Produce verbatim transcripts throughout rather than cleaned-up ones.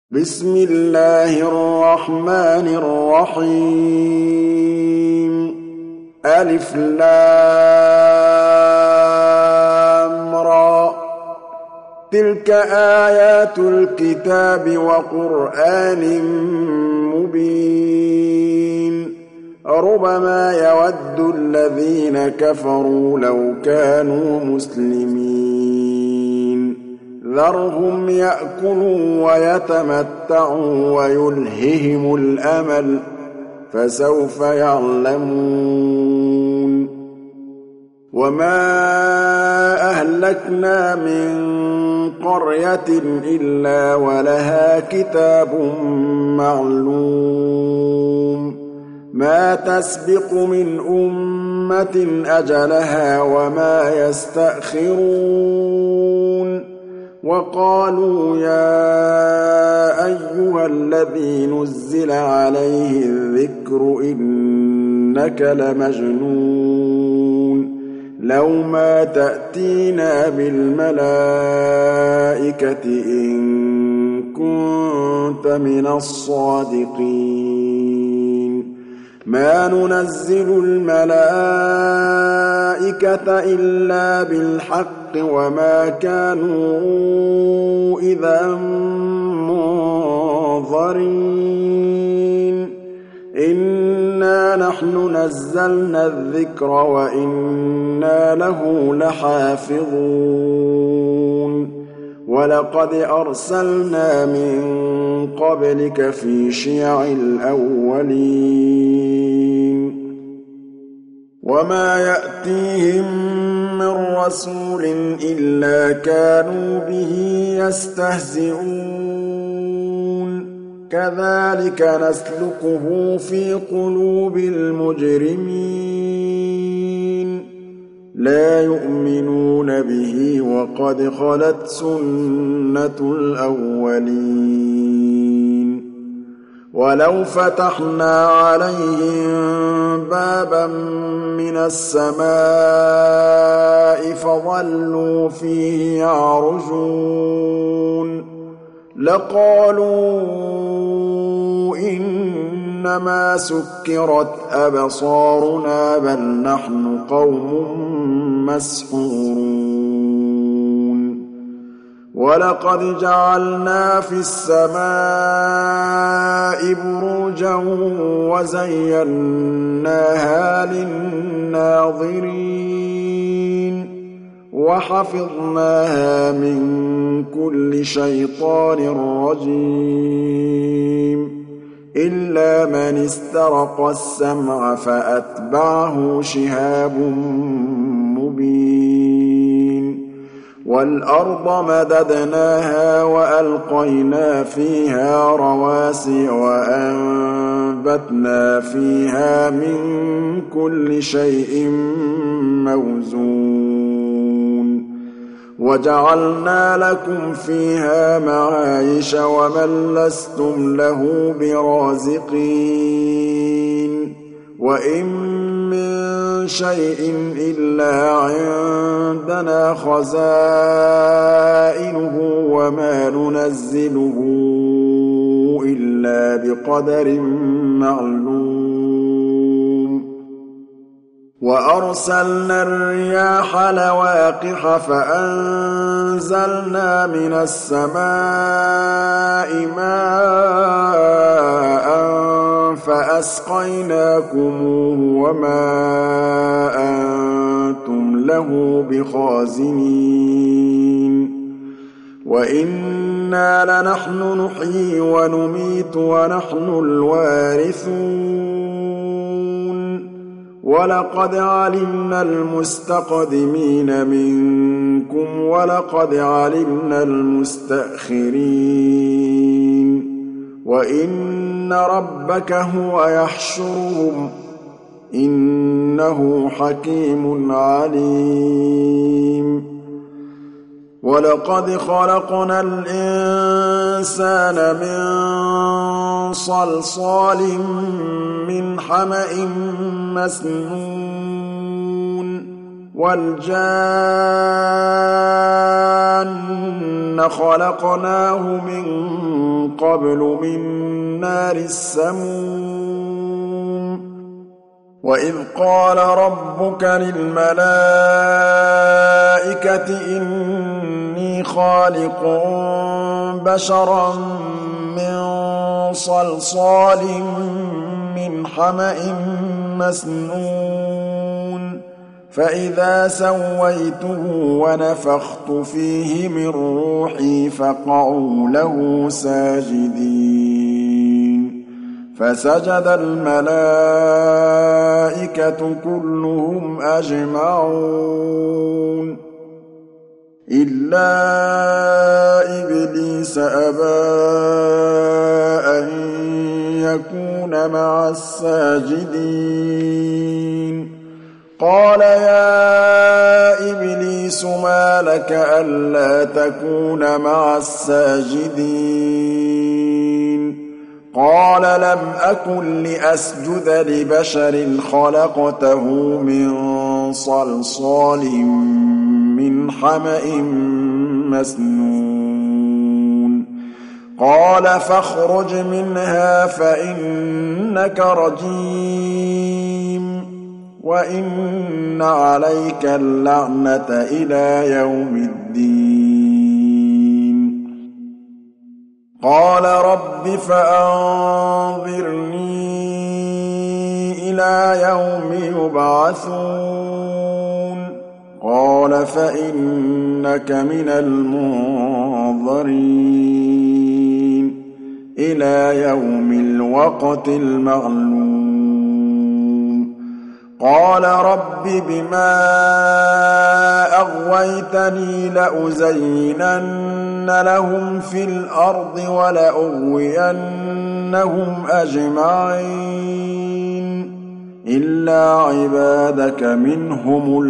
بسم الله الرحمن الرحيم ألف لام را تلك آيات الكتاب وقرآن مبين ربما يود الذين كفروا لو كانوا مسلمين ذرهم يأكلوا ويتمتعوا ويلههم الأمل فسوف يعلمون وما أهلكنا من قرية إلا ولها كتاب معلوم ما تسبق من أمة أجلها وما يستأخرون وقالوا يا أيها الذي نزل عليه الذكر إنك لمجنون لو ما تأتينا بالملائكة إن كنت من الصادقين ما ننزل الملائكة إلا بالحق وما كانوا إذا منظرين إنا نحن نزلنا الذكر وإنا له لحافظون ولقد أرسلنا من قبلك في شيع الأولين وما يأتيهم من رسول إلا كانوا به يستهزئون كذلك نسلكه في قلوب المجرمين لا يؤمنون به وقد خلت سنة الأولين ولو فتحنا عليهم بابا من السماء فظلوا فيه يعرجون لقالوا إنما سكرت أبصارنا بل نحن قوم مسحورون ولقد جعلنا في السماء بروجا وزيناها للناظرين وحفظناها من كل شيطان رجيم إلا من استرق السمع فأتبعه شهاب مبين والأرض مددناها وألقينا فيها رواسي وأنبتنا فيها من كل شيء موزون وجعلنا لكم فيها معايش ومن لستم له برازقين وإن من شيء إلا عندنا خزائنه وما ننزله إلا بقدر معلوم وأرسلنا الرياح لواقح فأنزلنا من السماء ماء فأسقيناكموه وما أنتم له بخازنين وإنا لنحن نحيي ونميت ونحن الوارثون ولقد علمنا المستقدمين منكم ولقد علمنا المستأخرين وإن ربك هو يحشرهم إنه حكيم عليم ولقد خلقنا الإنسان من صلصال من حمأ مسنون والجان خلقناه من قَبْلُ مِن نَّارِ السَّمُومِ وَإِذْ قَالَ رَبُّكَ لِلْمَلَائِكَةِ إِنِّي خَالِقٌ بَشَرًا مِّن صَلْصَالٍ مِّنْ حَمَإٍ مَّسْنُونٍ فَإِذَا سَوَّيْتُهُ وَنَفَخْتُ فِيهِ مِن رُّوحِي فَقَعُوا لَهُ سَاجِدِينَ فَسَجَدَ الْمَلَائِكَةُ كُلُّهُمْ أَجْمَعُونَ إِلَّا إِبْلِيسَ أَبَىٰ أَن يَكُونَ مَعَ السَّاجِدِينَ قَالَ يَا إِبْلِيسُ مَا لَكَ أَلَّا تَكُونَ مَعَ السَّاجِدِينَ قَالَ لَمْ أَكُن لِّأَسْجُدَ لِبَشَرٍ خَلَقْتَهُ مِن صَلْصَالٍ مِّنْ حَمَإٍ مَّسْنُونٍ قَالَ فَاخْرُجْ مِنْهَا فَإِنَّكَ رَجِيمٌ وَإِنَّ عَلَيْكَ اللَّعْنَةَ إِلَىٰ يَوْمِ الدِّينِ قَالَ رَبِّ فَأَنظِرْنِي إِلَىٰ يَوْمِ يُبْعَثُونَ قَالَ فَإِنَّكَ مِنَ الْمُنظَرِينَ إِلَىٰ يَوْمِ الْوَقْتِ الْمَعْلُومِ قَالَ رَبِّ بِمَا أَغْوَيْتَنِي لَأُزَيِّنَنَّ لَهُمْ فِي الْأَرْضِ وَلَأُغْوِيَنَّهُمْ أَجْمَعِينَ إِلَّا عِبَادَكَ مِنْهُمُ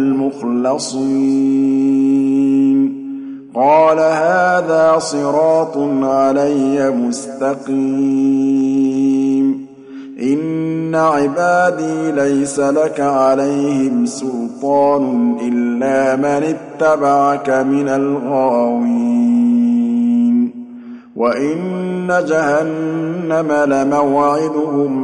الْمُخْلَصِينَ قَالَ هَٰذَا صِرَاطٌ عَلَيَّ مُسْتَقِيمٌ إِنَّ عِبَادِي لَيْسَ لَكَ عَلَيْهِمْ سُلْطَانٌ إِلَّا مَنِ اتَّبَعَكَ مِنَ الْغَاوِينَ وَإِنَّ جَهَنَّمَ لَمَوْعِدُهُمْ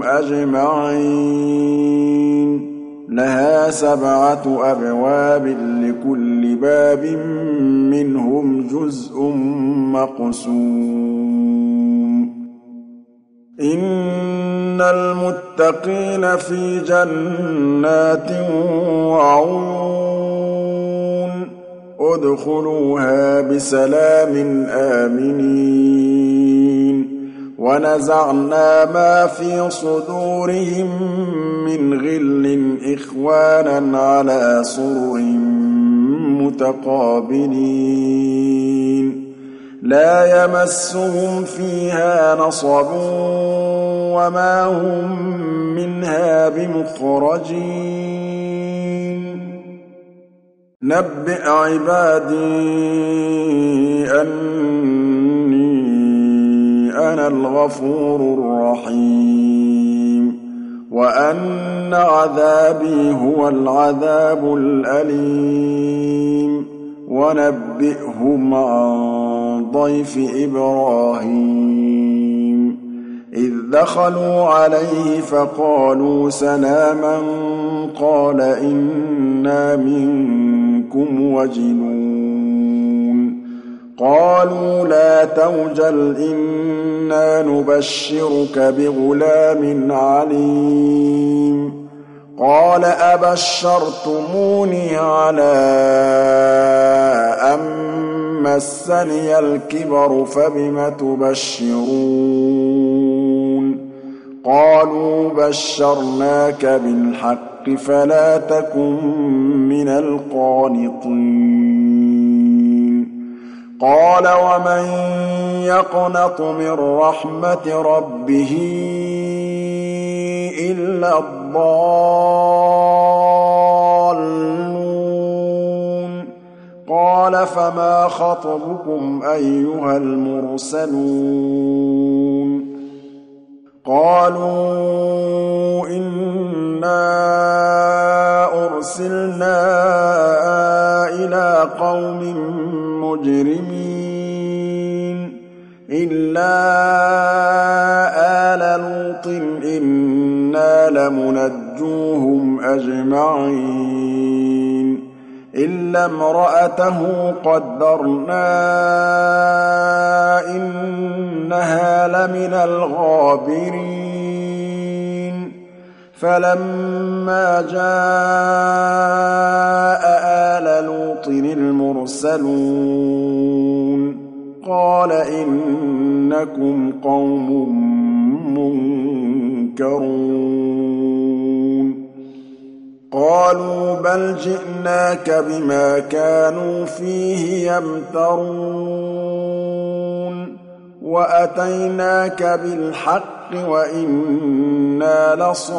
أَجْمَعِينَ لَهَا سَبْعَةُ أَبْوَابٍ لِّكُلِّ بَابٍ مِّنْهُمْ جُزْءٌ مَّقْسُومٌ إِنَّ الْمُتَّقِينَ فِي جَنَّاتٍ وَعُيُونٍ ادْخُلُوهَا بِسَلَامٍ آمِنِينَ وَنَزَعْنَا مَا فِي صُدُورِهِم مِّنْ غِلٍّ إِخْوَانًا عَلَىٰ سُرُرٍ مُّتَقَابِلِينَ لَا يَمَسُّهُمْ فِيهَا نَصَبٌ وَمَا هُم مِّنْهَا بِمُخْرَجِينَ نَبِّئْ عِبَادِي أَنِّي أَنَا الْغَفُورُ الرَّحِيمُ وَأَنَّ عَذَابِي هُوَ الْعَذَابُ الْأَلِيمُ وَنَبِّئْهُمْ عَن ضَيْفِ إِبْرَاهِيمَ إِذْ دَخَلُوا عَلَيْهِ فَقَالُوا سَلَامًا قَالَ إِنَّا مِنكُمْ وَجِلُونَ قَالُوا لَا تَوْجَلْ إِنَّا نُبَشِّرُكَ بِغُلَامٍ عَلِيمٍ قَالَ أَبَشَّرْتُمُونِي عَلَىٰ أَن مَّسَّنِيَ الْكِبَرُ فَبِمَ تُبَشِّرُونَ قَالُوا بَشَّرْنَاكَ بِالْحَقِّ فَلَا تَكُن مِّنَ الْقَانِطِينَ قَالَ وَمَن يَقْنَطُ مِن رَّحْمَةِ رَبِّهِ إِلَّا الضَّالُّونَ قَالَ فَمَا خَطْبُكُمْ أَيُّهَا الْمُرْسَلُونَ قَالُوا إِنَّا أُرْسِلْنَا إِلَىٰ قَوْمٍ مُّجْرِمِينَ إِلَّا آلَ لُوطٍ إِنَّا لَمُنَجُّوهُمْ أَجْمَعِينَ إِلَّا امْرَأَتَهُ قَدَّرْنَا إِنَّهَا لَمِنَ الْغَابِرِينَ فَلَمَّا جَاءَ آلَ لُوطٍ الْمُرْسَلُونَ قَالَ إِنَّكُمْ قَوْمٌ مُنكَرُونَ قَالُوا بَلْ جِئْنَاكَ بِمَا كَانُوا فِيهِ يَمْتَرُونَ وَأَتَيْنَاكَ بِالْحَقِّ وَإِنَّا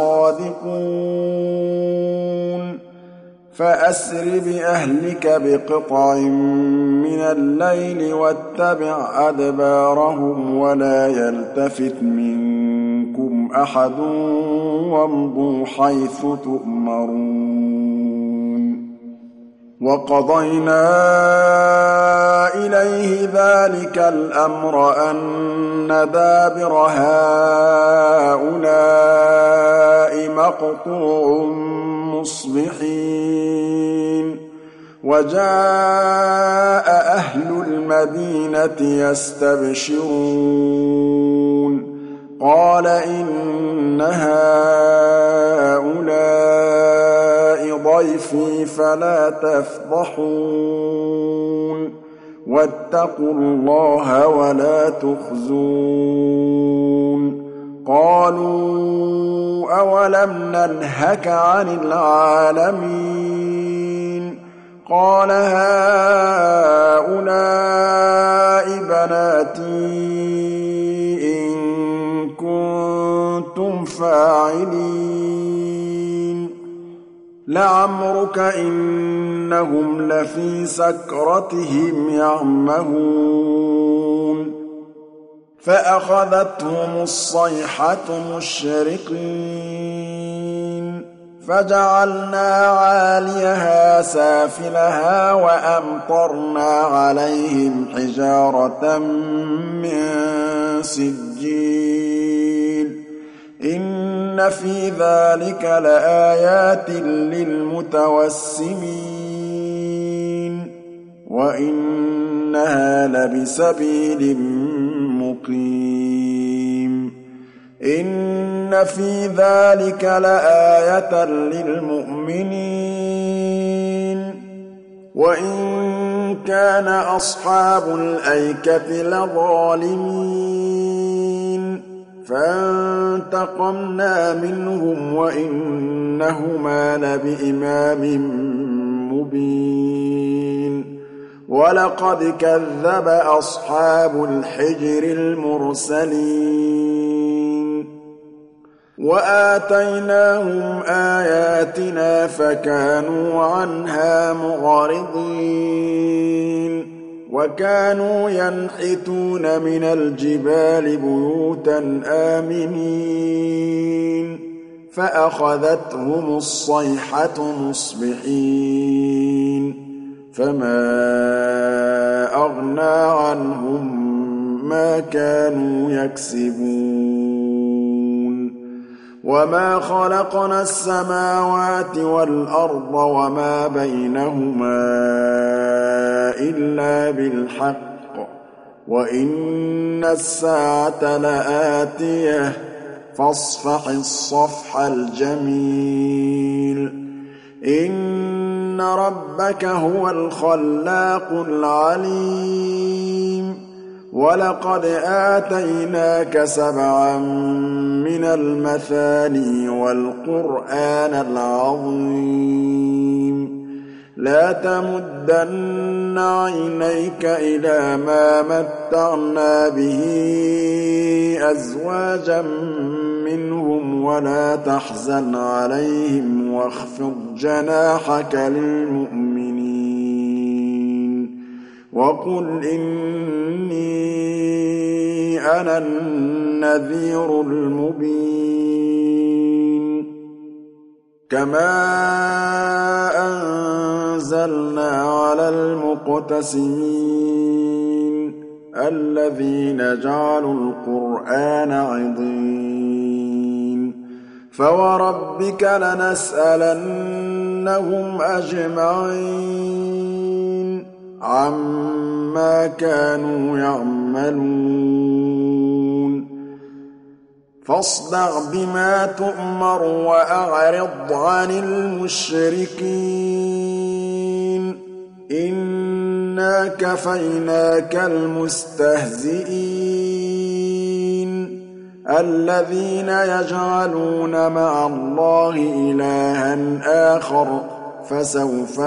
لَصَادِقُونَ فَأَسْرِ بِأَهْلِكَ بِقِطْعٍ مِّنَ اللَّيْلِ وَاتَّبِعْ أَدْبَارَهُمْ وَلَا يَلْتَفِتْ مِنكُمْ أَحَدٌ وَامْضُوا حَيْثُ تُؤْمَرُونَ وَقَضَيْنَا إِلَيْهِ ذَلِكَ الْأَمْرَ أَنَّ دَابِرَ هَٰؤُلَاءِ مَقْطُوعٌ مُّصْبِحِينَ وَجَاءَ أَهْلُ الْمَدِينَةِ يَسْتَبْشِرُونَ قَالَ إِنَّ هَٰؤُلَاءِ ضَيْفِي فَلَا تَفْضَحُونِ وَاتَّقُوا اللَّهَ وَلَا تُخْزُونِ قَالُوا أَوَلَمْ نَنْهَكَ عَنِ الْعَالَمِينَ قَالَ هَٰؤُلَاءِ بَنَاتِي إِن كُنتُمْ فَاعِلِينَ لَعَمْرُكَ إِنَّهُمْ لَفِي سَكْرَتِهِمْ يَعْمَهُونَ فَأَخَذَتْهُمُ الصَّيْحَةُ مُشْرِقِينَ فَجَعَلْنَا عَالِيَهَا سَافِلَهَا وَأَمْطَرْنَا عَلَيْهِمْ حِجَارَةً مِّن سِجِّيلٍ إِنَّ فِي ذَلِكَ لَآيَاتٍ لِّلْمُتَوَسِّمِينَ وَإِنَّهَا لَبِسَبِيلٍ مُّقِيمٍ إِنَّ فِي ذَلِكَ لَآيَةً لِّلْمُؤْمِنِينَ وَإِن كَانَ أَصْحَابُ الْأَيْكَةِ لَظَالِمِينَ فَانتَقَمْنَا مِنْهُمْ وَإِنَّهُمَا لَبِإِمَامٍ مُّبِينٍ وَلَقَدْ كَذَّبَ أَصْحَابُ الْحِجْرِ الْمُرْسَلِينَ وَآتَيْنَاهُمْ آيَاتِنَا فَكَانُوا عَنْهَا مُعْرِضِينَ وَكَانُوا يَنْحِتُونَ مِنَ الْجِبَالِ بُيُوتًا آمِنِينَ فَأَخَذَتْهُمُ الصَّيْحَةُ مُصْبِحِينَ فَمَا أَغْنَىٰ عَنْهُم مَّا كَانُوا يَكْسِبُونَ وَمَا خَلَقْنَا السَّمَاوَاتِ وَالْأَرْضَ وَمَا بَيْنَهُمَا إِلَّا بِالْحَقِّ وَإِنَّ السَّاعَةَ لَآتِيَةٌ فَاصْفَحِ الصَّفْحَ الْجَمِيلَ إِنَّ رَبَّكَ هُوَ الْخَلَّاقُ الْعَلِيمُ وَلَقَدْ آتَيْنَاكَ سَبْعًا مِّنَ الْمَثَانِي وَالْقُرْآنَ الْعَظِيمَ لَا تَمُدَّنَّ عَيْنَيْكَ إِلَىٰ مَا مَتَّعْنَا بِهِ أَزْوَاجًا مِّنْهُمْ وَلَا تَحْزَنْ عَلَيْهِمْ وَاخْفِضْ جَنَاحَكَ لِلْمُؤْمِنِينَ وَقُلْ إِنِّي أَنَا النَّذِيرُ الْمُبِينُ كَمَا أَنزَلْنَا عَلَى الْمُقْتَسِمِينَ الذين جعلوا القرآن عضين فوربك لنسألنهم أجمعين عما كانوا يعملون فاصدع بما تؤمر وأعرض عن المشركين إنا كفيناك المستهزئين الذين يجعلون مع الله إلها آخر فسوف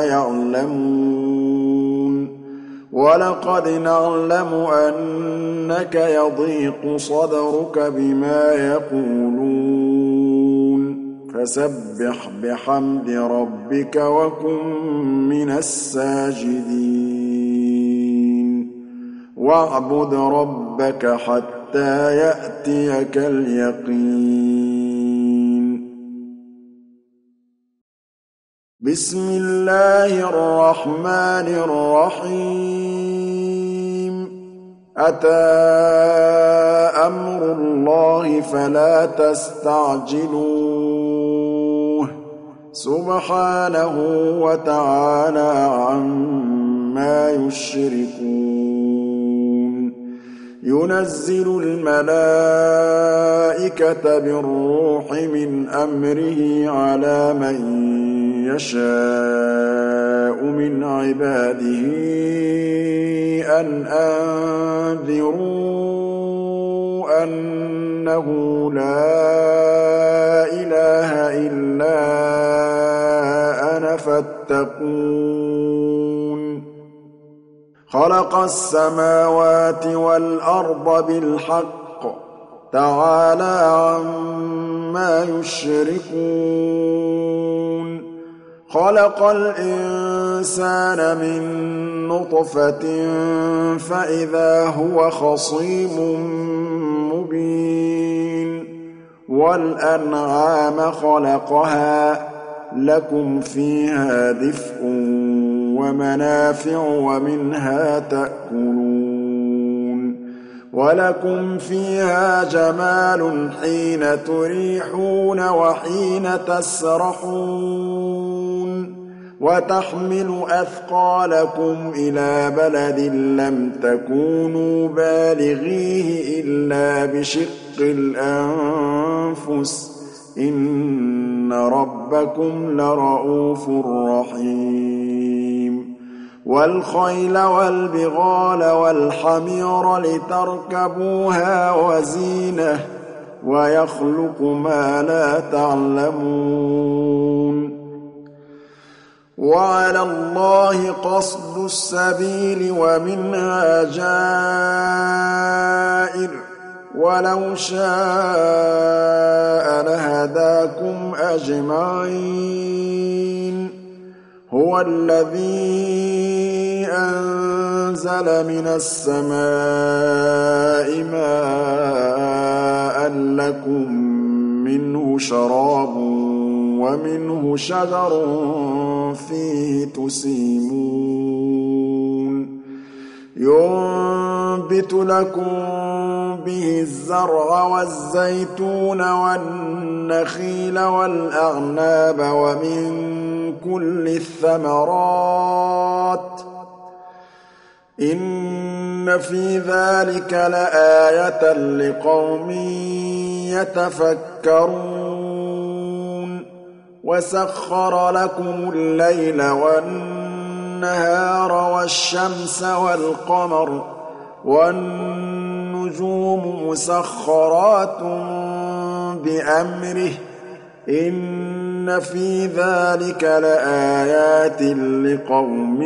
يعلمون ولقد نعلم أنك يضيق صدرك بما يقولون فسبح بحمد ربك وكن من الساجدين واعبد ربك حتى يأتيك اليقين بسم الله الرحمن الرحيم أتى أمر الله فلا تستعجلوه سبحانه وتعالى عما يشركون ينزل الملائكة بالروح من أمره على من يشاء من عباده أن أنذروا أنه لا إله إلا أنا فاتقون خلق السماوات والأرض بالحق تعالى عما يشركون خلق الإنسان من نطفة فإذا هو خصيم مبين والأنعام خلقها لكم فيها دفء ومنافع ومنها تأكلون ولكم فيها جمال حين تريحون وحين تسرحون وتحمل أثقالكم إلى بلد لم تكونوا بالغيه إلا بشق الأنفس إن ربكم لرءوف رحيم والخيل والبغال والحمير لتركبوها وزينة ويخلق ما لا تعلمون وعلى الله قصد السبيل ومنها جائر ولو شاء لهداكم أجمعين هو الذي أنزل من السماء ماء لكم منه شراب ومنه شجر فيه تسيمون ينبت لكم به الزرع والزيتون والنخيل والأعناب ومن كل الثمرات إن في ذلك لآية لقوم يتفكرون وسخر لكم الليل والنهار والشمس والقمر والنجوم مسخرات بأمره إن في ذلك لآيات لقوم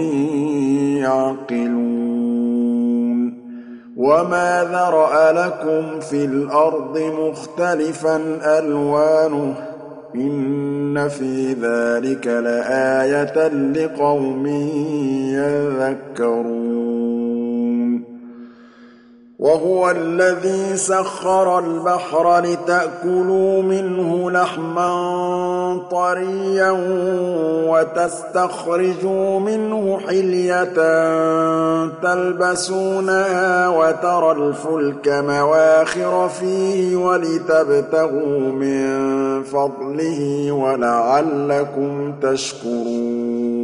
يعقلون وما ذرأ لكم في الأرض مختلفا ألوانه إن في ذلك لآية لقوم يذكرون وهو الذي سخر البحر لتأكلوا منه لحما طريا وتستخرجوا منه حلية تلبسونها وترى الفلك مواخر فيه ولتبتغوا من فضله ولعلكم تشكرون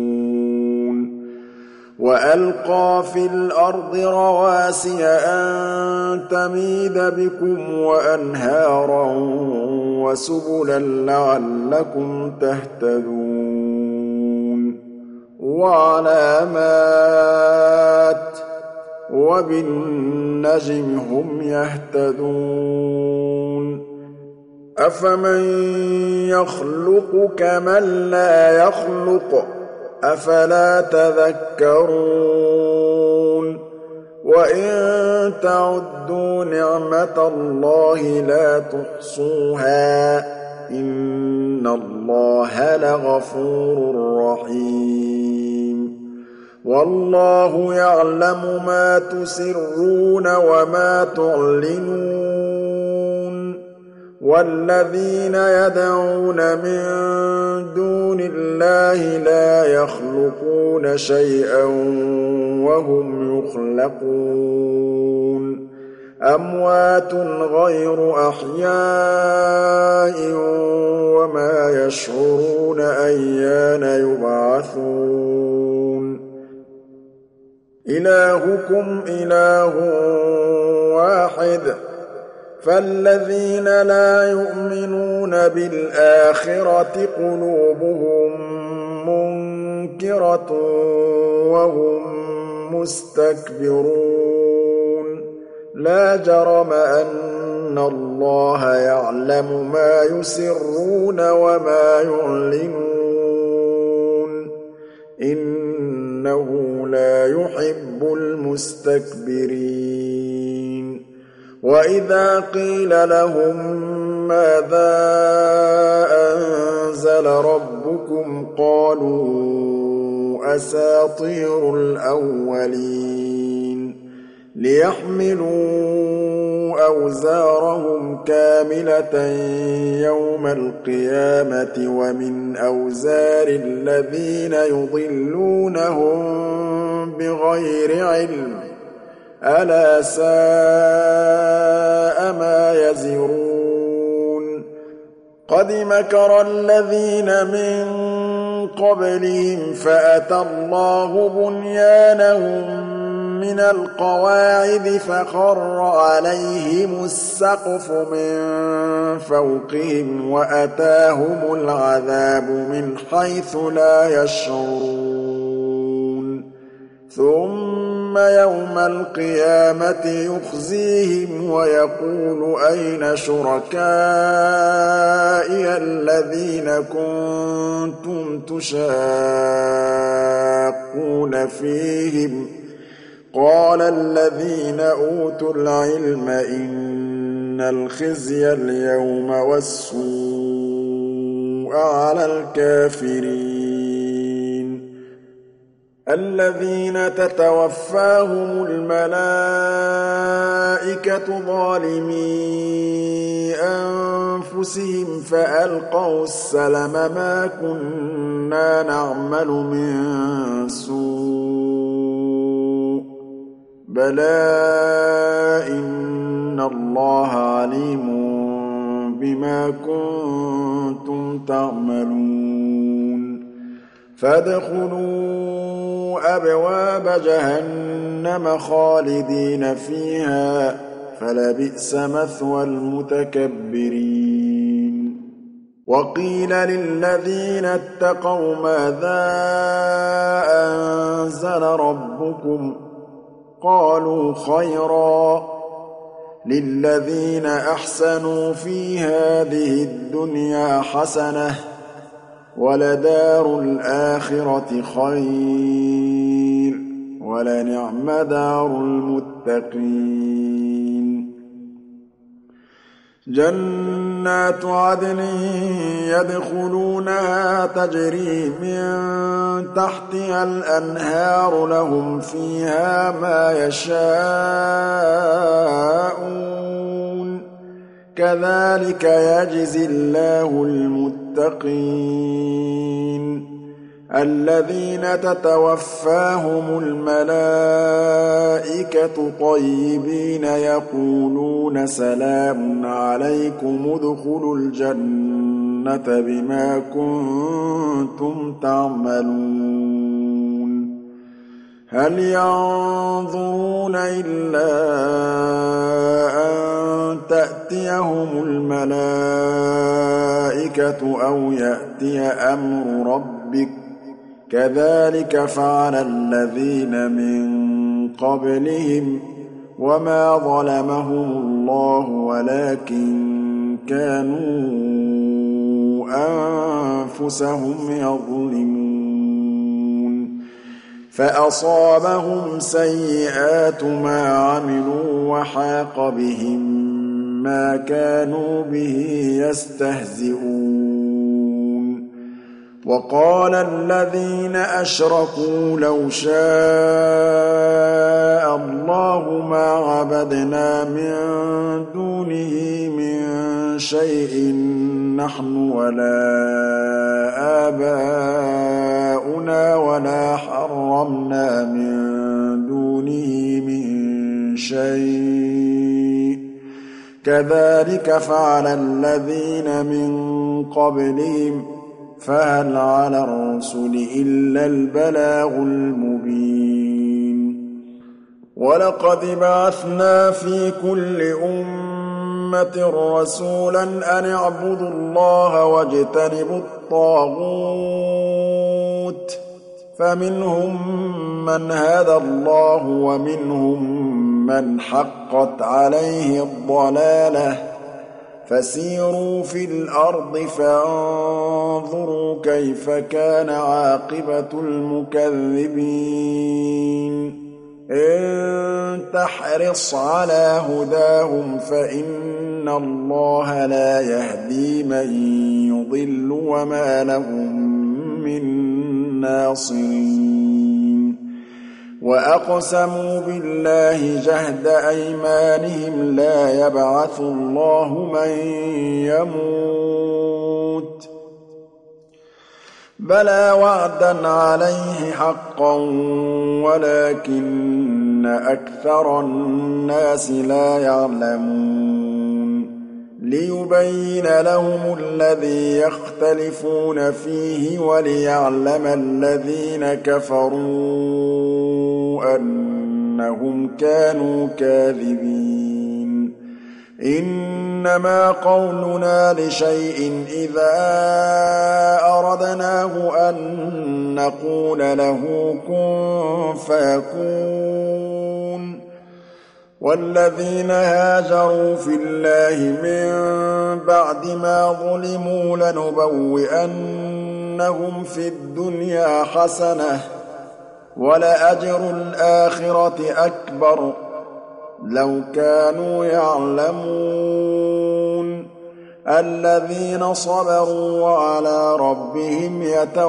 وألقى في الأرض رواسي أن تميد بكم وأنهارا وسبلا لعلكم تهتدون وعلامات وبالنجم هم يهتدون أفمن يخلق كمن لا يخلق أفلا تذكرون وإن تعدوا نعمة الله لا تحصوها إن الله لغفور رحيم والله يعلم ما تسرون وما تعلنون والذين يدعون من دون الله لا يخلقون شيئا وهم يخلقون أموات غير أحياء وما يشعرون أيان يبعثون إلهكم إله واحد فالذين لا يؤمنون بالآخرة قلوبهم منكرة وهم مستكبرون لا جرم أن الله يعلم ما يسرون وما يعلنون إنه لا يحب المستكبرين وإذا قيل لهم ماذا أنزل ربكم قالوا أساطير الأولين ليحملوا أوزارهم كاملة يوم القيامة ومن أوزار الذين يضلونهم بغير علم ألا ساء ما يزرون قد مكر الذين من قبلهم فأتى الله بنيانهم من القواعد فخر عليهم السقف من فوقهم وأتاهم العذاب من حيث لا يشعرون ثم يوم القيامة يخزيهم ويقول أين شركائي الذين كنتم تشاقون فيهم قال الذين أوتوا العلم إن الخزي اليوم والسوء على الكافرين الذين تتوفاهم الملائكة ظالمي أنفسهم فألقوا السلم ما كنا نعمل من سوء بلى إن الله عليم بما كنتم تعملون فادخلوا أبواب جهنم خالدين فيها فلبئس مثوى المتكبرين وقيل للذين اتقوا ماذا أنزل ربكم قالوا خيرا للذين أحسنوا في هذه الدنيا حسنة ولدار الآخرة خير ولنعم دار المتقين جنات عدن يدخلونها تجري من تحتها الأنهار لهم فيها ما يشاءون كذلك يجزي الله المتقين الذين تتوفاهم الملائكة طيبين يقولون سلام عليكم ادخلوا الجنة بما كنتم تعملون هل ينظرون إلا أن تأتيهم الملائكة أو يأتي أمر ربك كذلك فعل الذين من قبلهم وما ظلمهم الله ولكن كانوا أنفسهم يظلمون فأصابهم سيئات ما عملوا وحاق بهم ما كانوا به يستهزئون وقال الذين أشركوا لو شاء الله ما عبدنا من دونه من شيء نحن ولا آباؤنا ولا حرمنا من دونه من شيء كذلك فعل الذين من قبلهم فهل على الرسل إلا البلاغ المبين ولقد بعثنا في كل أمة رسولا أن اعبدوا الله واجتنبوا الطاغوت فمنهم من هدى الله ومنهم من حقت عليه الضلالة فسيروا في الأرض فانظروا كيف كان عاقبة المكذبين إن تحرص على هداهم فإن الله لا يهدي من يضل وما لهم من ناصرين وأقسموا بالله جهد أيمانهم لا يبعث الله من يموت بلى وعدا عليه حقا ولكن أكثر الناس لا يعلمون ليبين لهم الذي يختلفون فيه وليعلم الذين كفروا أنهم كانوا كاذبين إنما قولنا لشيء إذا أردناه أن نقول له كن فيكون والذين هاجروا في الله من بعد ما ظلموا لنبوئنهم في الدنيا حسنة ولأجر الآخرة أكبر لو كانوا يعلمون الذين صبروا وعلى ربهم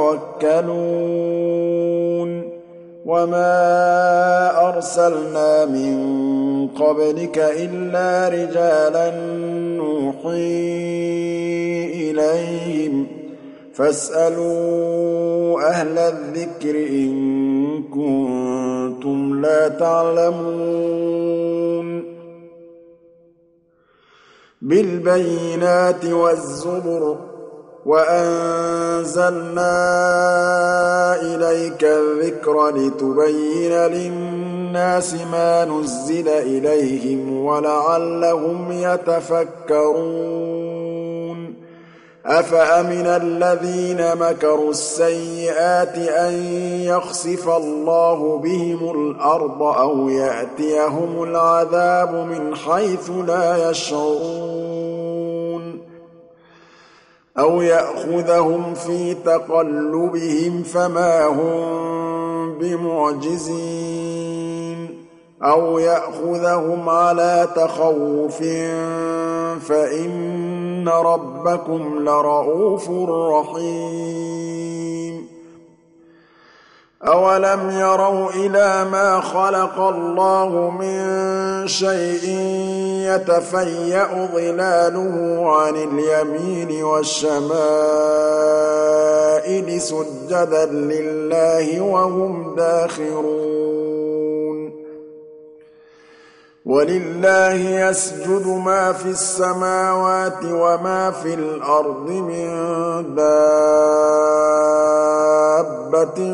يتوكلون وما أرسلنا من قبلك إلا رجالا نوحي إليهم فاسألوا أهل الذكر إن كنتم لا تعلمون بالبينات والزبر وأنزلنا إليك الذكر لتبين للناس ما نزل إليهم ولعلهم يتفكرون أفأمن الذين مكروا السيئات أن يخسف الله بهم الأرض أو يأتيهم العذاب من حيث لا يشعرون أو يأخذهم في تقلبهم فما هم بمعجزين أَوْ يَأْخُذَهُمْ عَلَىٰ تَخَوُّفٍ فَإِنَّ رَبَّكُمْ لَرَءُوفٌ رَّحِيمٌ أَوَلَمْ يَرَوْا إِلَىٰ مَا خَلَقَ اللَّهُ مِن شَيْءٍ يَتَفَيَّأُ ظِلَالُهُ عَنِ الْيَمِينِ وَالشَّمَائِلِ سُجَّدًا لِّلَّهِ وَهُمْ دَاخِرُونَ وَلِلَّهِ يَسْجُدُ مَا فِي السَّمَاوَاتِ وَمَا فِي الْأَرْضِ مِن دَابَّةٍ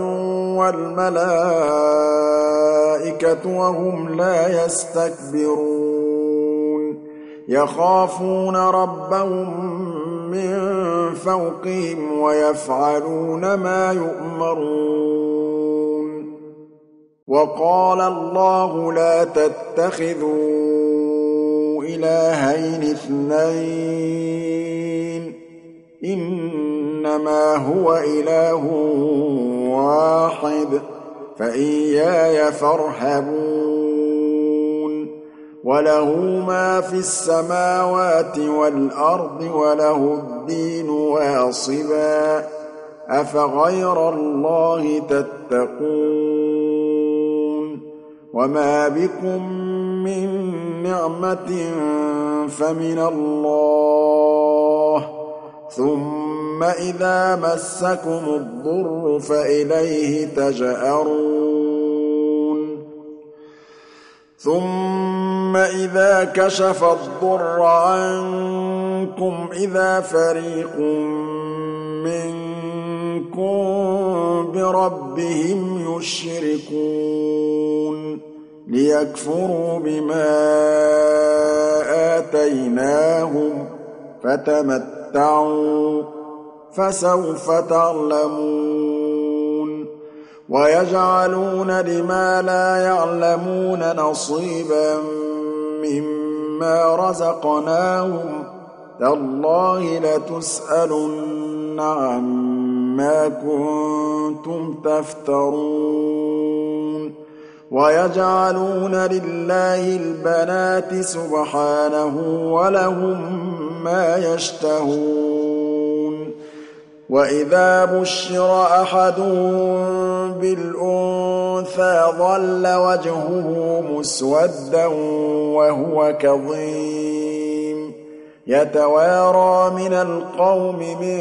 وَالْمَلَائِكَةُ وَهُمْ لَا يَسْتَكْبِرُونَ يَخَافُونَ رَبَّهُم مِّن فَوْقِهِمْ وَيَفْعَلُونَ مَا يُؤْمَرُونَ وَقَالَ اللَّهُ لَا تَتَّخِذُوا إِلَٰهَيْنِ اثْنَيْنِ ۖ إِنَّمَا هُوَ إِلَٰهٌ وَاحِدٌ ۖ فَإِيَّايَ فَارْهَبُونِ وَلَهُ مَا فِي السَّمَاوَاتِ وَالْأَرْضِ وَلَهُ الدِّينُ وَاصِبًا ۚ أَفَغَيْرَ اللَّهِ تَتَّقُونَ وَمَا بِكُم مِّن نِّعْمَةٍ فَمِنَ اللَّهِ ۖ ثُمَّ إِذَا مَسَّكُمُ الضُّرُّ فَإِلَيْهِ تَجْأَرُونَ ثُمَّ إِذَا كَشَفَ الضُّرَّ عَنكُمْ إِذَا فَرِيقٌ مِّنكُم بِرَبِّهِمْ يُشْرِكُونَ لِيَكْفُرُوا بِمَا آتَيْنَاهُمْ ۚ فَتَمَتَّعُوا فَسَوْفَ تَعْلَمُونَ وَيَجْعَلُونَ لِمَا لَا يَعْلَمُونَ نَصِيبًا مِّمَّا رَزَقْنَاهُمْ ۗ تَاللَّهِ لَتُسْأَلُنَّ عَمَّا كُنتُمْ تَفْتَرُونَ وَيَجْعَلُونَ لِلَّهِ الْبَنَاتِ سُبْحَانَهُ وَلَهُم مَّا يَشْتَهُونَ وَإِذَا بُشِّرَ أَحَدُهُم بِالْأُنثَىٰ ظَلَّ وَجْهُهُ مُسْوَدًّا وَهُوَ كَظِيمٌ يَتَوَارَىٰ مِنَ الْقَوْمِ مِن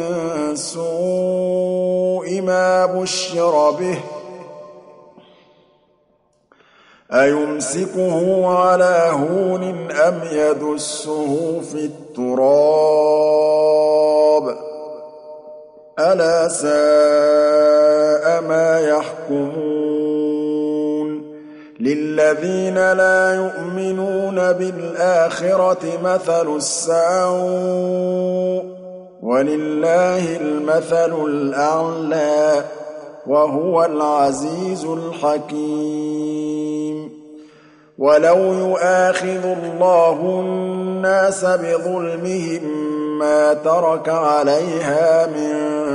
سُوءِ مَا بُشِّرَ بِهِ أَيُمْسِكُهُ عَلَىٰ هُونٍ أَمْ يَدُسُّهُ فِي التُّرَابِ ۗ أَلَا سَاءَ مَا يَحْكُمُونَ لِلَّذِينَ لَا يُؤْمِنُونَ بِالْآخِرَةِ مَثَلُ السَّوْءِ ۖ وَلِلَّهِ الْمَثَلُ الْأَعْلَىٰ ۚ وَهُوَ الْعَزِيزُ الْحَكِيمُ وَلَوْ يُؤَاخِذُ اللَّهُ النَّاسَ بِظُلْمِهِم مَّا تَرَكَ عَلَيْهَا مِن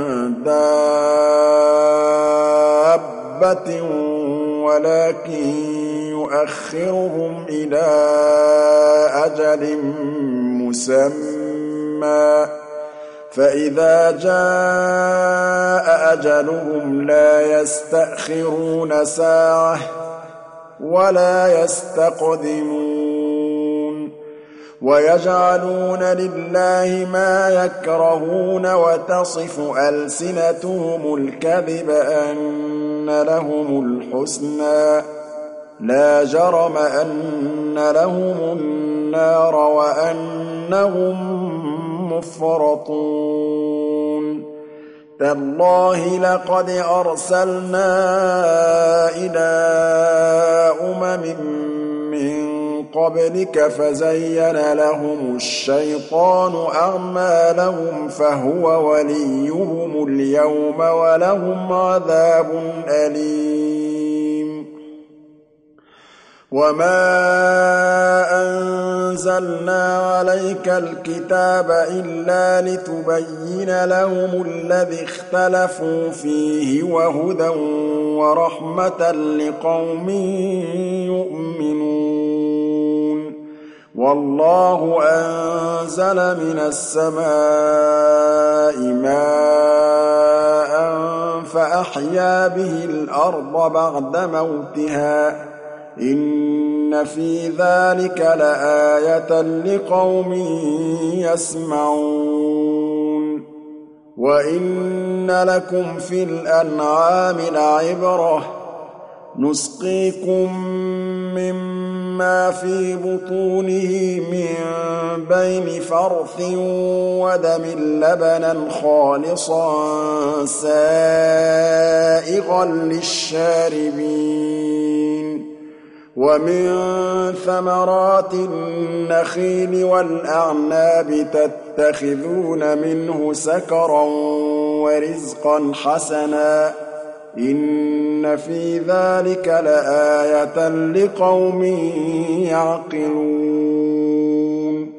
دَابَّةٍ وَلَٰكِن يُؤَخِّرُهُمْ إِلَىٰ أَجَلٍ مُّسَمًّى ۖ فَإِذَا جَاءَ أَجَلُهُمْ لَا يَسْتَأْخِرُونَ سَاعَةً ۖ وَلَا يَسْتَقْدِمُونَ وَيَجْعَلُونَ لِلَّهِ مَا يَكْرَهُونَ وَتَصِفُ أَلْسِنَتُهُمُ الْكَذِبَ أَنَّ لَهُمُ الْحُسْنَىٰ ۖ لَا جَرَمَ أَنَّ لَهُمُ النَّارَ وَأَنَّهُم مُّفْرَطُونَ تَاللَّهِ لَقَدْ أَرْسَلْنَا إِلَىٰ أُمَمٍ مِّن قَبْلِكَ فَزَيَّنَ لَهُمُ الشَّيْطَانُ أَعْمَالَهُمْ فَهُوَ وَلِيُّهُمُ الْيَوْمَ وَلَهُمْ عَذَابٌ أَلِيمٌ وَمَا أَنزَلْنَا عَلَيْكَ الْكِتَابَ إِلَّا لِتُبَيِّنَ لَهُمُ الَّذِي اخْتَلَفُوا فِيهِ وَهُدًى وَرَحْمَةً لِّقَوْمٍ يُؤْمِنُونَ وَاللَّهُ أَنزَلَ مِنَ السَّمَاءِ مَاءً فَأَحْيَا بِهِ الْأَرْضَ بَعْدَ مَوْتِهَا ۚ إِنَّ فِي ذَٰلِكَ لَآيَةً لِّقَوْمٍ يَسْمَعُونَ وَإِنَّ لَكُمْ فِي الْأَنْعَامِ لَعِبْرَةً ۖ نُّسْقِيكُم مِّمَّا فِي بُطُونِهِ مِن بَيْنِ فَرْثٍ وَدَمٍ لَّبَنًا خَالِصًا سَائِغًا لِّلشَّارِبِينَ وَمِن ثَمَرَاتِ النَّخِيلِ وَالْأَعْنَابِ تَتَّخِذُونَ مِنْهُ سَكَرًا وَرِزْقًا حَسَنًا ۗ إِنَّ فِي ذَٰلِكَ لَآيَةً لِّقَوْمٍ يَعْقِلُونَ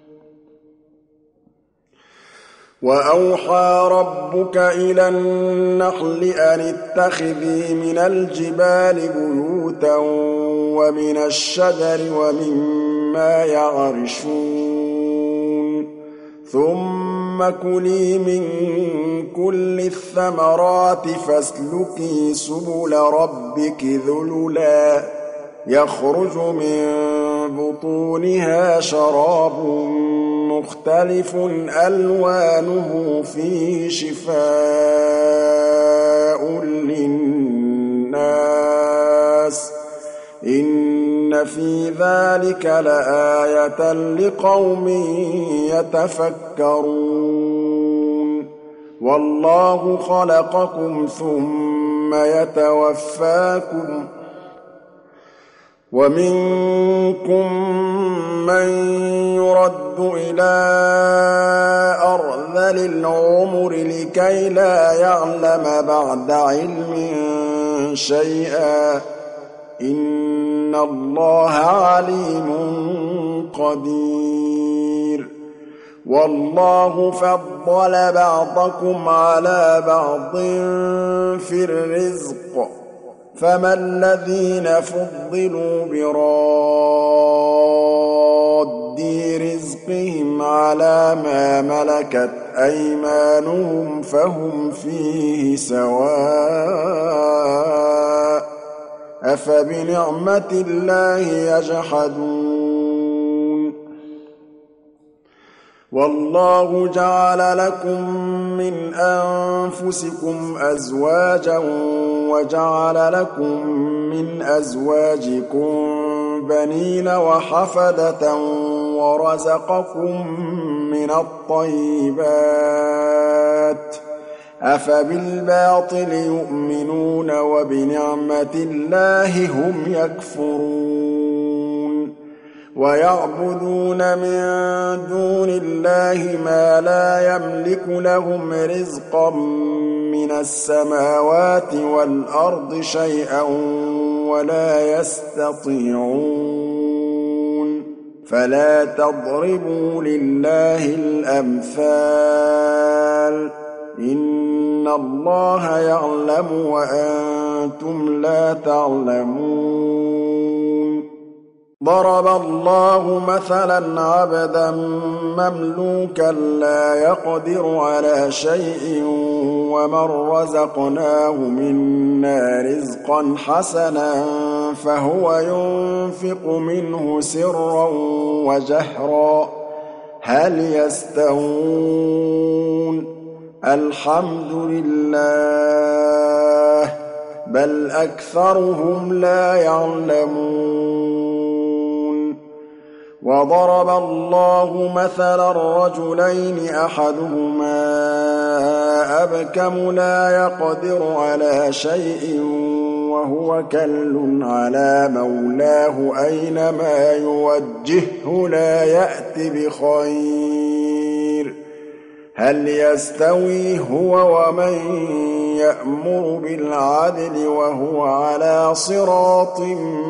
وَأَوْحَىٰ رَبُّكَ إِلَى النَّحْلِ أَنِ اتَّخِذِي مِنَ الْجِبَالِ بُيُوتًا وَمِنَ الشَّجَرِ وَمِمَّا يَعْرِشُونَ ثُمَّ كُلِي مِن كُلِّ الثَّمَرَاتِ فَاسْلُكِي سُبُلَ رَبِّكِ ذُلُلًا يَخْرُجُ مِن بُطُونِهَا شَرَابٌ مُّخْتَلِفٌ أَلْوَانُهُ فِيهِ شِفَاءٌ لِّلنَّاسِ ۗ إِنَّ فِي ذَٰلِكَ لَآيَةً لِّقَوْمٍ يَتَفَكَّرُونَ وَاللَّهُ خَلَقَكُمْ ثُمَّ يَتَوَفَّاكُمْ ۚ وَمِنكُم مَّن يُرَدُّ إِلَىٰ أَرْذَلِ الْعُمُرِ لِكَيْ لَا يَعْلَمَ بَعْدَ عِلْمٍ شَيْئًا ۚ إِنَّ اللَّهَ عَلِيمٌ قَدِيرٌ وَاللَّهُ فَضَّلَ بَعْضَكُمْ عَلَىٰ بَعْضٍ فِي الرِّزْقِ ۚ فَمَا الَّذِينَ فُضِّلُوا بِرَادِّي رِزْقِهِمْ عَلَىٰ مَا مَلَكَتْ أَيْمَانُهُمْ فَهُمْ فِيهِ سَوَاءٌ ۚ أَفَبِنِعْمَةِ اللَّهِ يَجْحَدُونَ وَاللَّهُ جَعَلَ لَكُم مِّنْ أَنفُسِكُمْ أَزْوَاجًا وَجَعَلَ لَكُم مِّنْ أَزْوَاجِكُم بَنِينَ وَحَفَدَةً وَرَزَقَكُم مِّنَ الطَّيِّبَاتِ ۚ أَفَبِالْبَاطِلِ يُؤْمِنُونَ وَبِنِعْمَةِ اللَّهِ هُمْ يَكْفُرُونَ وَيَعْبُدُونَ مِن دُونِ اللَّهِ مَا لَا يَمْلِكُ لَهُمْ رِزْقًا مِّنَ السَّمَاوَاتِ وَالْأَرْضِ شَيْئًا وَلَا يَسْتَطِيعُونَ فَلَا تَضْرِبُوا لِلَّهِ الْأَمْثَالَ ۚ إِنَّ اللَّهَ يَعْلَمُ وَأَنتُمْ لَا تَعْلَمُونَ ضَرَبَ اللَّهُ مَثَلًا عَبْدًا مَّمْلُوكًا لَّا يَقْدِرُ عَلَىٰ شَيْءٍ وَمَن رَّزَقْنَاهُ مِنَّا رِزْقًا حَسَنًا فَهُوَ يُنفِقُ مِنْهُ سِرًّا وَجَهْرًا هَلْ يَسْتَوُونَ ۚ الْحَمْدُ لِلَّهِ ۚ بَلْ أَكْثَرُهُمْ لَا يَعْلَمُونَ وَضَرَبَ اللَّهُ مَثَلًا رَّجُلَيْنِ أَحَدُهُمَا أَبْكَمُ لَا يَقْدِرُ عَلَىٰ شَيْءٍ وَهُوَ كَلٌّ عَلَىٰ مَوْلَاهُ أَيْنَمَا يُوَجِّههُّ لَا يَأْتِ بِخَيْرٍ ۚ هَلْ يَسْتَوِي هُوَ وَمَن يَأْمُرُ بِالْعَدْلِ وَهُوَ عَلَىٰ صِرَاطٍ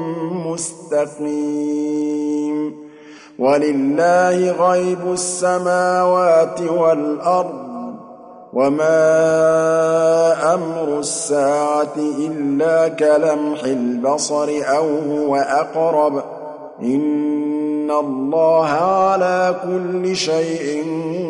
مُّسْتَقِيمٍ وَلِلَّهِ غَيْبُ السَّمَاوَاتِ وَالْأَرْضِ ۚ وما أمر الساعة إلا كلمح البصر أو هو أقرب إن الله على كل شيء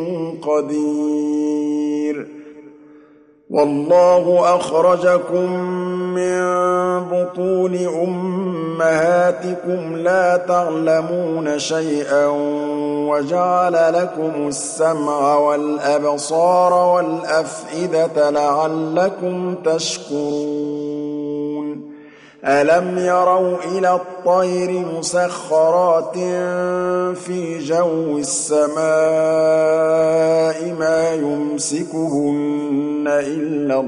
قدير والله أخرجكم من بطون أمهاتكم لا تعلمون شيئا وجعل لكم السمع والأبصار والأفئدة لعلكم تشكرون ألم يروا إلى الطير مسخرات في جو السماء ما يمسكهن إلا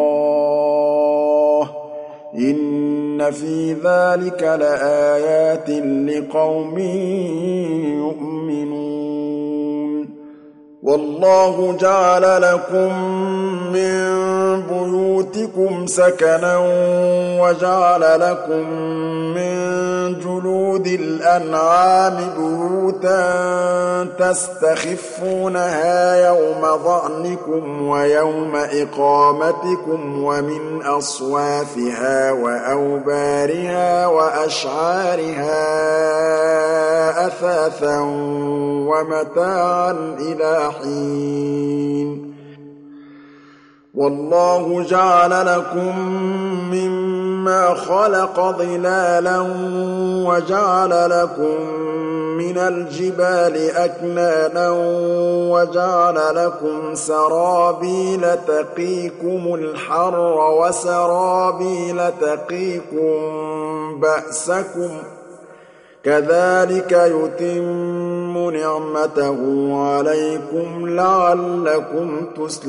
الله إن في ذلك لآيات لقوم يؤمنون والله جعل لكم من بيوتكم سكنا وجعل لكم من جلود الأنعام بيوتا تستخفونها يوم ظعنكم ويوم إقامتكم ومن أصوافها وأوبارها وأشعارها أثاثا ومتاعا إلى حين والله جعل لكم مما خلق ظلالا وجعل لكم من الجبال أكنانا وجعل لكم سرابيل تقيكم الحر وسرابيل تقيكم بأسكم كذلك يتم نعمته عليكم لعلكم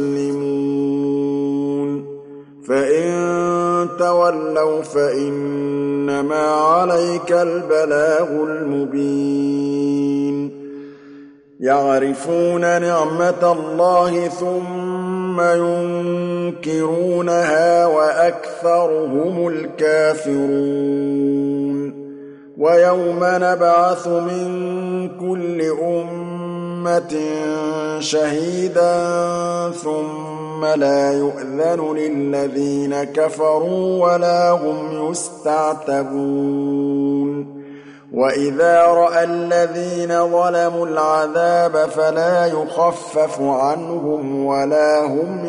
تسلمون فإن تولوا فإنما عليك البلاغ المبين يعرفون نعمة الله ثم ينكرونها وأكثرهم الكافرون ويوم نبعث من كل أمة شهيدا ثم لا يؤذن للذين كفروا ولا هم يستعتبون وإذا رأى الذين ظلموا العذاب فلا يخفف عنهم ولا هم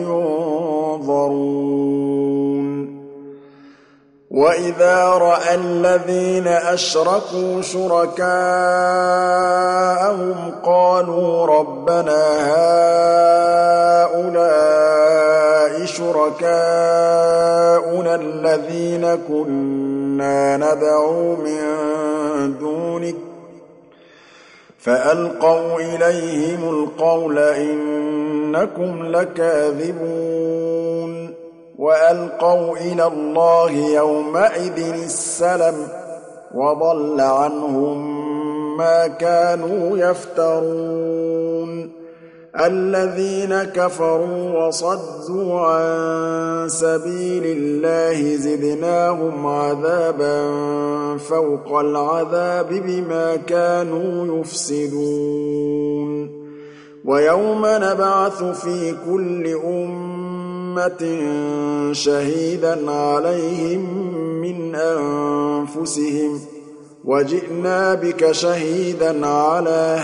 ينظرون وإذا رأى الذين أشركوا شركاءهم قالوا ربنا هؤلاء شركاؤنا الذين كنا ندعو من دونك فألقوا إليهم القول إنكم لكاذبون وألقوا إلى الله يومئذ السلم وضل عنهم ما كانوا يفترون الذين كفروا وصدوا عن سبيل الله زدناهم عذابا فوق العذاب بما كانوا يفسدون ويوم نبعث في كل أمة شهيدا عليهم من أنفسهم وجئنا بك شهيدا على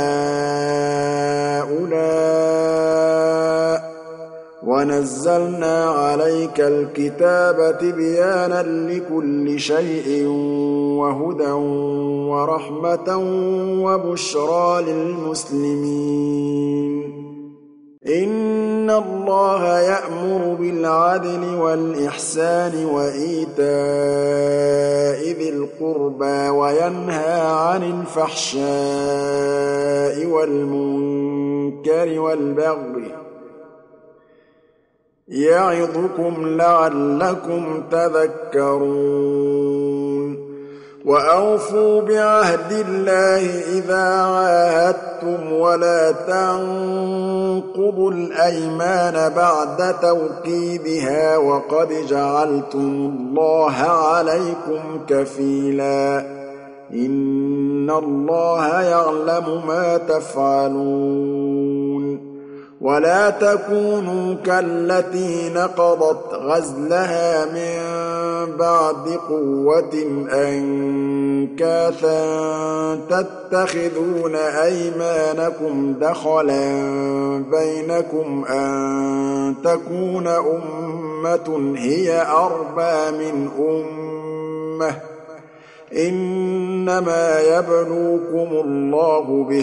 هؤلاء ونزلنا عليك الكتاب تبيانا لكل شيء وهدى ورحمة وبشرى للمسلمين إن الله يأمر بالعدل والإحسان وإيتاء ذي القربى وينهى عن الفحشاء والمنكر والبغي يعظكم لعلكم تذكرون وأوفوا بعهد الله إذا عاهدتم ولا تنقضوا الأيمان بعد توكيدها وقد جعلتم الله عليكم كفيلا إن الله يعلم ما تفعلون ولا تكونوا كالتي نقضت غزلها من بعد قوة أنكاثا تتخذون أيمانكم دخلا بينكم أن تكون أمة هي أربى من أمة إنما يبلوكم الله به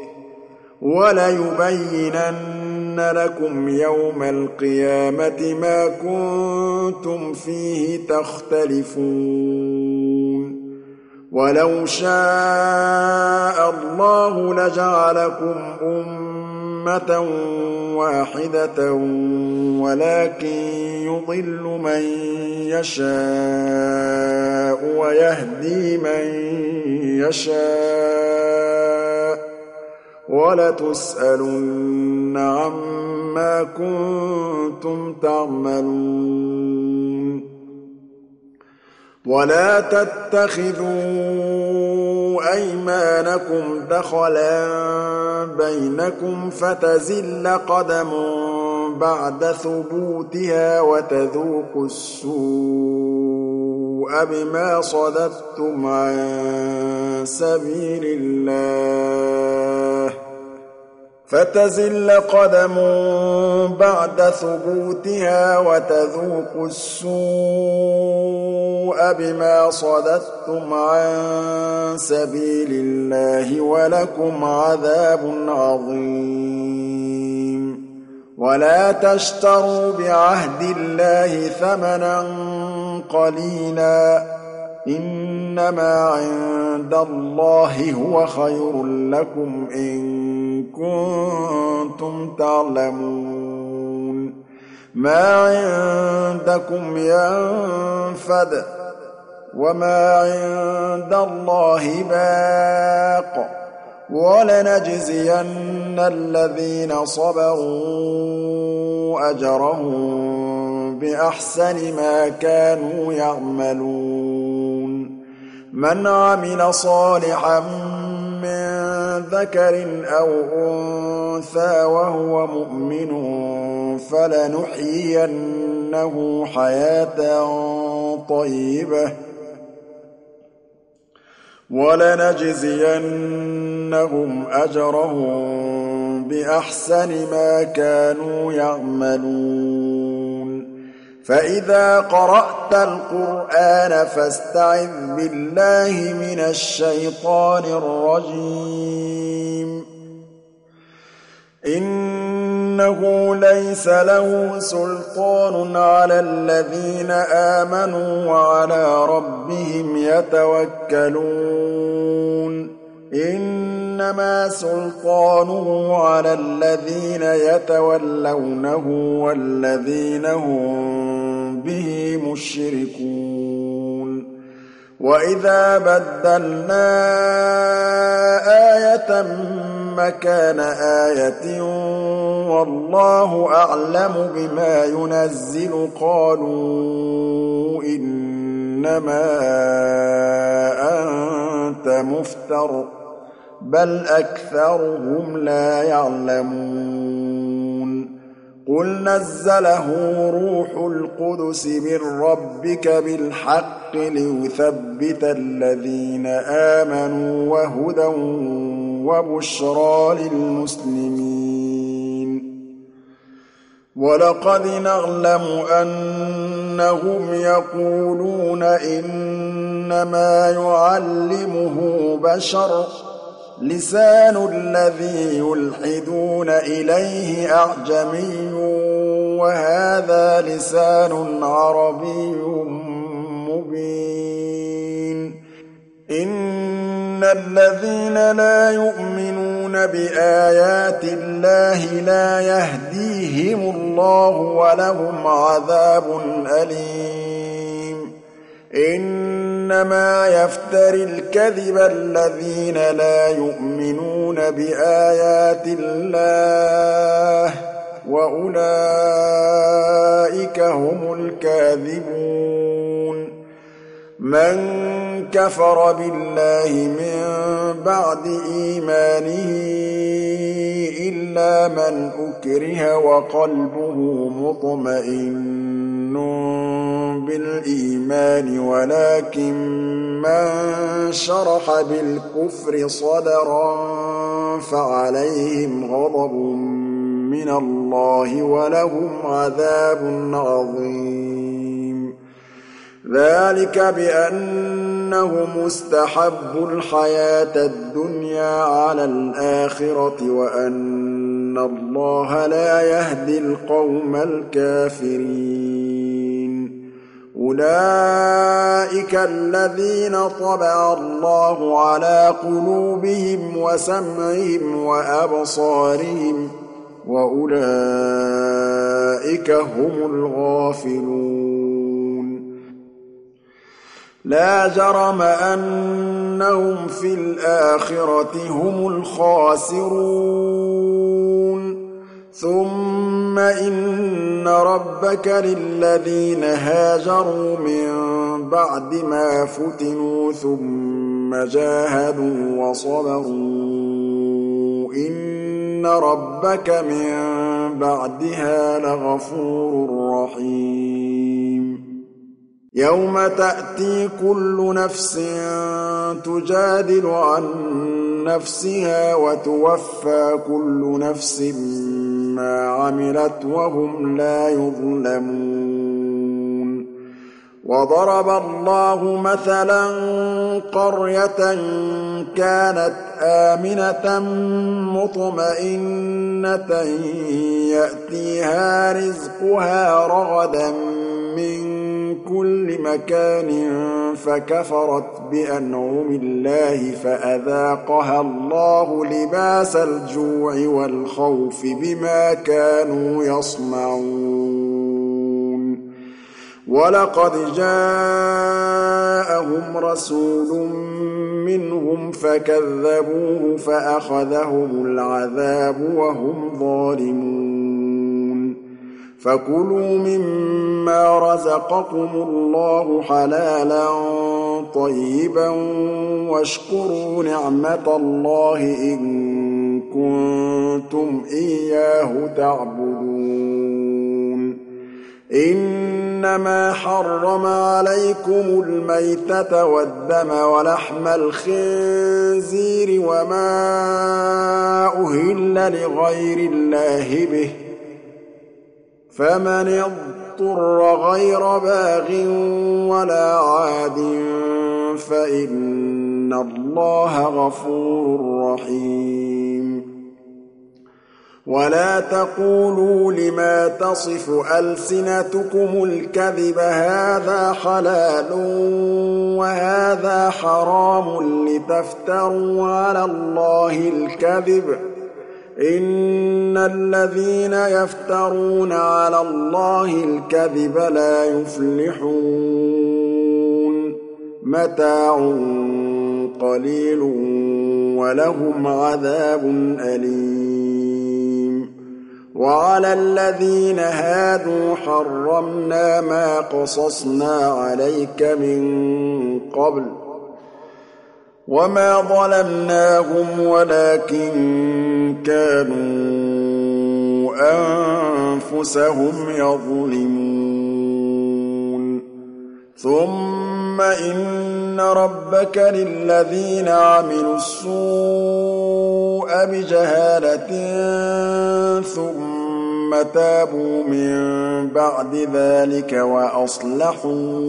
وَلَيُبَيِّنَنَّ لَكُمْ يَوْمَ الْقِيَامَةِ مَا كُنتُمْ فِيهِ تَخْتَلِفُونَ وَلَوْ شَاءَ اللَّهُ لَجَعَلَكُمْ أُمَّةً وَاحِدَةً وَلَكِن يُضِلُّ مَن يَشَاءُ وَيَهْدِي مَن يَشَاءُ وَلَتُسْأَلُنَّ عَمَّا كُنتُمْ تَعْمَلُونَ وَلَا تَتَّخِذُوا أَيْمَانَكُمْ دَخَلًا بَيْنَكُمْ فَتَزِلَّ قَدَمٌ بَعْدَ ثُبُوتِهَا وَتَذُوقُوا السُّوءَ بِمَا صَدَدتُّمْ عَن سَبِيلِ اللَّهِ فَتَزِلَّ قَدَمٌ بَعْدَ ثُبُوتِهَا وَتَذُوقُوا السُّوءَ بِمَا صَدَدتُّمْ عَن سَبِيلِ اللَّهِ وَلَكُمْ عَذَابٌ عَظِيمٌ وَلَا تَشْتَرُوا بِعَهْدِ اللَّهِ ثَمَنًا قَلِيلًا إِنَّمَا عِندَ اللَّهِ هُوَ خَيْرٌ لَّكُمْ إِن كُنتُمْ تَعْلَمُونَ مَا عِندَكُمْ يَنفَدُ وَمَا عِندَ اللَّهِ بَاقٍ وَلَنَجْزِيَنَّ الَّذِينَ صَبَرُوا أَجْرَهُم بِأَحْسَنِ مَا كَانُوا يَعْمَلُونَ مَنْ عَمِلَ صَالِحًا مِّن ذَكَرٍ أَوْ أُنثَىٰ وَهُوَ مُؤْمِنٌ فَلَنُحْيِيَنَّهُ حَيَاةً طَيِّبَةً وَلَنَجْزِيَنَّهُمْ أَجْرَهُم بِأَحْسَنِ مَا كَانُوا يَعْمَلُونَ فَإِذَا قَرَأْتَ الْقُرْآنَ فَاسْتَعِذْ بِاللَّهِ مِنَ الشَّيْطَانِ الرَّجِيمِ إِنَّهُ لَيْسَ لَهُ سُلْطَانٌ عَلَى الَّذِينَ آمَنُوا وَعَلَىٰ رَبِّهِمْ يَتَوَكَّلُونَ إِنَّمَا سُلْطَانُهُ عَلَى الَّذِينَ يَتَوَلَّوْنَهُ وَالَّذِينَ هُم بِهِ مُشْرِكُونَ وَإِذَا بَدَّلْنَا آيَةً مَّكَانَ آيَةٍ وَاللَّهُ أَعْلَمُ بِمَا يُنَزِّلُ قَالُوا إِنَّمَا أَنتَ مُفْتَرٍ بَلْ أَكْثَرُهُمْ لَا يَعْلَمُونَ قُلْ نَزَّلَهُ رُوحُ الْقُدُسِ مِن رَّبِّكَ بِالْحَقِّ لِيُثَبِّتَ الَّذِينَ آمَنُوا وَهُدًى وَبُشْرَىٰ لِلْمُسْلِمِينَ وَلَقَدْ نَعْلَمُ أَنَّهُمْ يَقُولُونَ إِنَّمَا يُعَلِّمُهُ بَشَرٌ ۗ لِّسَانُ الَّذِي يُلْحِدُونَ إِلَيْهِ أَعْجَمِيٌّ وَهَٰذَا لِسَانٌ عَرَبِيٌّ مُّبِينٌ إِنَّ الَّذِينَ لَا يُؤْمِنُونَ بِآيَاتِ اللَّهِ لَا يَهْدِيهِمُ اللَّهُ وَلَهُمْ عَذَابٌ أَلِيمٌ إِنَّمَا يَفْتَرِي الْكَذِبَ الَّذِينَ لَا يُؤْمِنُونَ بِآيَاتِ اللَّهِ وَأُولَٰئِكَ هُمُ الْكَاذِبُونَ مَن كَفَرَ بِاللَّهِ مِن بَعْدِ إِيمَانِهِ إِلَّا إِلَّا مَنْ أُكْرِهَ وَقَلْبُهُ مُطْمَئِنٌّ بِالْإِيمَانِ وَلَٰكِن مَّن شَرَحَ بِالْكُفْرِ صَدْرًا فَعَلَيْهِمْ غَضَبٌ مِّنَ اللَّهِ وَلَهُمْ عَذَابٌ عَظِيمٌ ذَٰلِكَ بِأَنَّهُمُ اسْتَحَبُّوا الْحَيَاةَ الدُّنْيَا عَلَى الْآخِرَةِ وَأَنَّ اللَّهَ لَا يَهْدِي الْقَوْمَ الْكَافِرِينَ أُولَٰئِكَ الَّذِينَ طَبَعَ اللَّهُ عَلَىٰ قُلُوبِهِمْ وَسَمْعِهِمْ وَأَبْصَارِهِمْ ۖ وَأُولَٰئِكَ هُمُ الْغَافِلُونَ لَا جَرَمَ أَنَّهُمْ فِي الْآخِرَةِ هُمُ الْخَاسِرُونَ ثُمَّ إِنَّ رَبَّكَ لِلَّذِينَ هَاجَرُوا مِن بَعْدِ مَا فُتِنُوا ثُمَّ جَاهَدُوا وَصَبَرُوا إِنَّ رَبَّكَ مِن بَعْدِهَا لَغَفُورٌ رَّحِيمٌ يَوْمَ تَأْتِي كُلُّ نَفْسٍ تُجَادِلُ عَن نَّفْسِهَا وَتُوَفَّىٰ كُلُّ نَفْسٍ مَّا عَمِلَتْ وَهُمْ لَا يُظْلَمُونَ وَضَرَبَ اللَّهُ مَثَلًا قَرْيَةً كَانَتْ آمِنَةً مُّطْمَئِنَّةً يَأْتِيهَا رِزْقُهَا رَغَدًا مِّن كُلِّ مَكَانٍ فَكَفَرَتْ بِأَنْعُمِ اللَّهِ فَأَذَاقَهَا اللَّهُ لِبَاسَ الْجُوعِ وَالْخَوْفِ بِمَا كَانُوا يَصْنَعُونَ وَلَقَدْ جَاءَهُمْ رَسُولٌ مِّنْهُمْ فَكَذَّبُوهُ فَأَخَذَهُمُ الْعَذَابُ وَهُمْ ظَالِمُونَ فَكُلُوا مِمَّا رَزَقَكُمُ اللَّهُ حَلَالًا طَيِّبًا وَاشْكُرُوا نِعْمَتَ اللَّهِ إِن كُنتُمْ إِيَّاهُ تَعْبُدُونَ إِنَّمَا حَرَّمَ عَلَيْكُمُ الْمَيْتَةَ وَالدَّمَ وَلَحْمَ الْخِنزِيرِ وَمَا أُهِلَّ لِغَيْرِ اللَّهِ بِهِ ۖ فَمَنِ اضْطُرَّ غَيْرَ بَاغٍ وَلَا عَادٍ فَإِنَّ اللَّهَ غَفُورٌ رَّحِيمٌ وَلَا تَقُولُوا لِمَا تَصِفُ أَلْسِنَتُكُمُ الْكَذِبَ هَٰذَا حَلَالٌ وَهَٰذَا حَرَامٌ لِّتَفْتَرُوا عَلَى اللَّهِ الْكَذِبَ ۚ إِنَّ الَّذِينَ يَفْتَرُونَ عَلَى اللَّهِ الْكَذِبَ لَا يُفْلِحُونَ مَتَاعٌ قَلِيلٌ وَلَهُمْ عَذَابٌ أَلِيمٌ وَعَلَى الَّذِينَ هَادُوا حَرَّمْنَا مَا قَصَصْنَا عَلَيْكَ مِن قَبْلُ ۚ وَمَا ظَلَمْنَاهُمْ وَلَٰكِن كَانُوا أَنفُسَهُمْ يَظْلِمُونَ ثُمَّ إِنَّ رَبَّكَ لِلَّذِينَ عَمِلُوا السُّوءَ بِجَهَالَةٍ ثُمَّ تَابُوا مِن بَعْدِ ذَٰلِكَ وَأَصْلَحُوا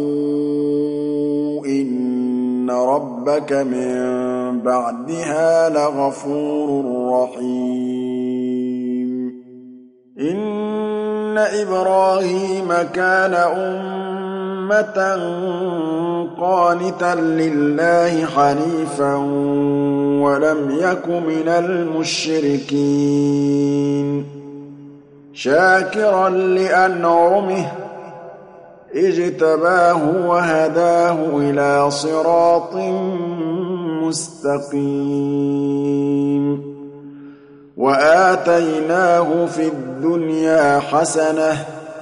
إِنَّ رَبَّكَ مِن بَعْدِهَا لَغَفُورٌ رَّحِيمٌ إِنَّ إِبْرَاهِيمَ كَانَ أُمَّةً قَانِتًا لِّلَّهِ حَنِيفًا وَلَمْ يَكُ مِنَ الْمُشْرِكِينَ شَاكِرًا لِّأَنْعُمِهِ اجْتَبَاهُ وَهَدَاهُ إِلَىٰ صِرَاطٍ مُّسْتَقِيمٍ وَآتَيْنَاهُ فِي الدُّنْيَا حَسَنَةً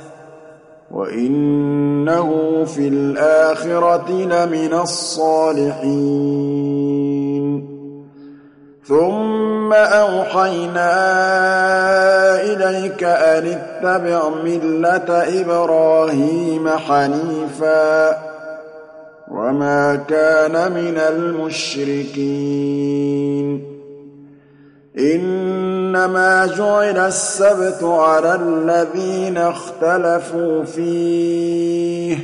وَإِنَّهُ فِي الْآخِرَةِ لَمِنَ الصَّالِحِينَ ثُمَّ أَوْحَيْنَا إِلَيْكَ أَنِ اتَّبِعْ مِلَّةَ إِبْرَاهِيمَ حَنِيفًا وَمَا كَانَ مِنَ الْمُشْرِكِينَ إِنَّمَا جُعِلَ السَّبْتُ عَلَى الَّذِينَ اخْتَلَفُوا فِيهِ ۚ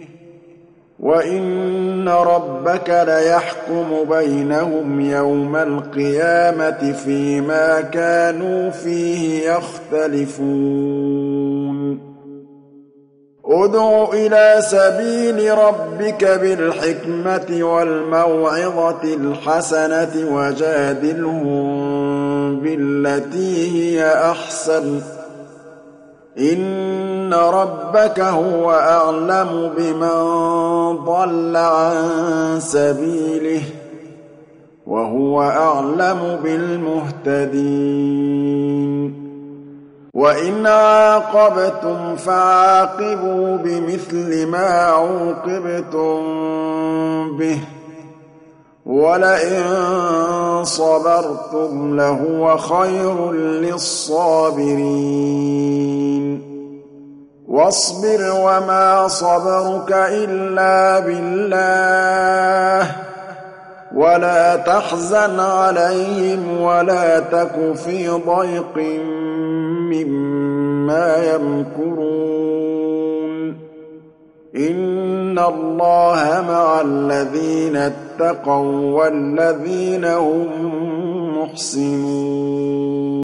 وَإِنَّ رَبَّكَ لَيَحْكُمُ بَيْنَهُمْ يَوْمَ الْقِيَامَةِ فِيمَا كَانُوا فِيهِ يَخْتَلِفُونَ ادْعُ إِلَىٰ سَبِيلِ رَبِّكَ بِالْحِكْمَةِ وَالْمَوْعِظَةِ الْحَسَنَةِ وَجَادِلْهُم بِالَّتِي هِيَ أَحْسَنُ ۚ إِنَّ رَبَّكَ هُوَ أَعْلَمُ بِمَن ضَلَّ عَن سَبِيلِهِ ۖ وَهُوَ أَعْلَمُ بِالْمُهْتَدِينَ وَإِنْ عَاقَبْتُمْ فَعَاقِبُوا بِمِثْلِ مَا عُوقِبْتُم بِهِ ۖ وَلَئِن صَبَرْتُمْ لَهُوَ خَيْرٌ لِّلصَّابِرِينَ وَاصْبِرْ وَمَا صَبْرُكَ إِلَّا بِاللَّهِ ۚ وَلَا تَحْزَنْ عَلَيْهِمْ وَلَا تَكُ فِي ضَيْقٍ مِّمَّا يَمْكُرُونَ إِنَّ اللَّهَ مَعَ الَّذِينَ اتَّقَوا وَّالَّذِينَ هُم مُّحْسِنُونَ